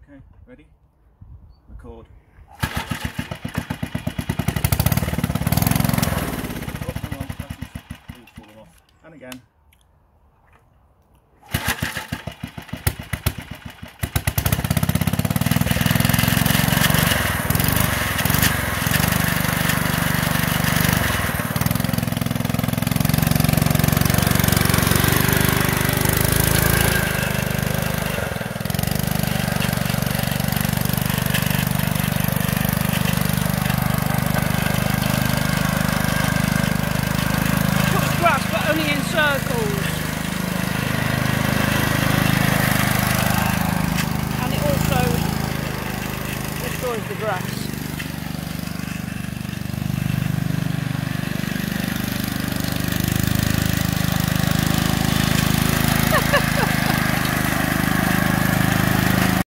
Okay, ready? Record. Oh, hang on, that is falling off. And again. Circles, and it also destroys the grass.